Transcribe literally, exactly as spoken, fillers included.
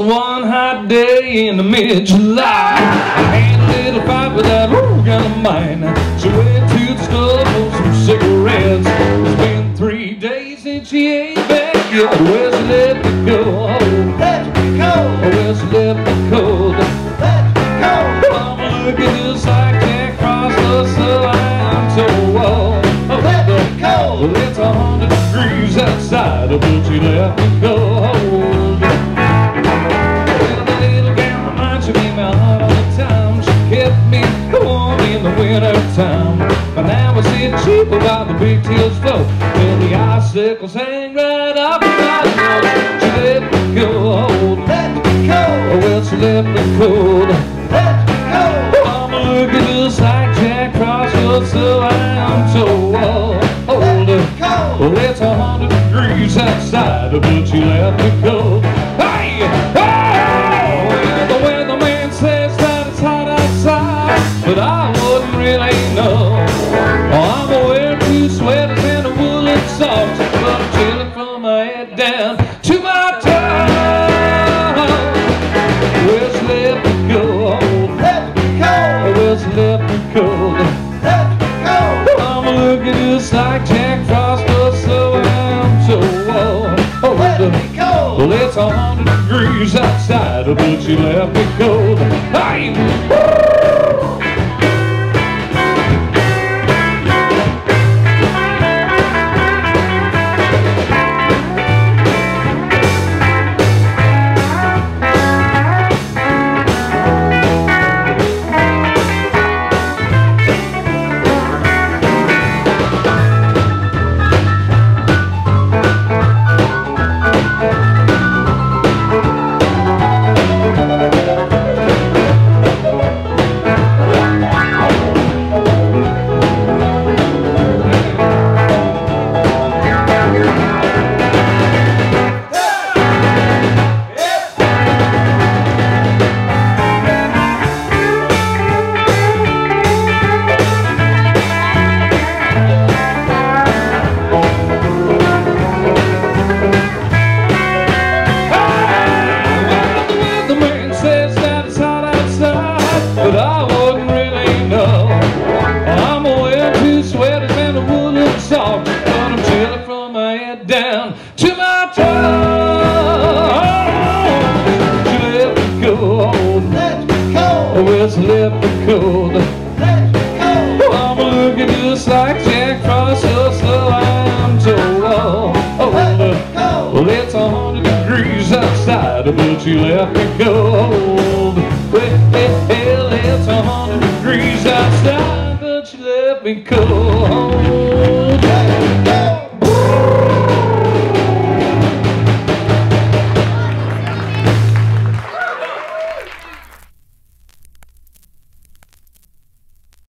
one hot day in the mid-July. I had a little fight with that old gun of mine. She went to the store for some cigarettes. It's been three days since she ain't back yet. Where she left me go? Oh, let me go. Where she left me cold? Let me go. I'm looking just like Jack Frost, so I'm so old. Oh, let me go. Well, it's a hundred degrees outside, but she left me cold. Well, the little gal reminds me of my heart all the time. She kept me warm in the winter time. But now I sit cheap about the big teals float, till the icicles hang right up my nose. She let me go, let me go. Well, she left me cold, let me go. I'm looking just like Jack Frost, so I'm so old. Well, it's a hundred degrees outside, but she left me cold. Hey, oh, well, the weatherman says that it's hot outside, but I wouldn't really know. Oh, I'm wearing two sweaters and a woolen socks, but I'm chilling from my head down to my toes. Well, she let me go, let me go. Well, she left me cold, let me go. I'm looking just like Jack Frost, so I'm so old. Oh, let me go. Well, it's a hundred degrees outside, but she left me cold. Hey, woo! But I wouldn't really know. I'm wearing two sweaters and a woolen sock, but I'm chilling from my head down to my toes. She left me cold, let me go. Well, she left me cold, let me go. I'm looking just like Jack Frost, so slow I'm so old. Oh, well, it's a hundred degrees outside, but she left me cold.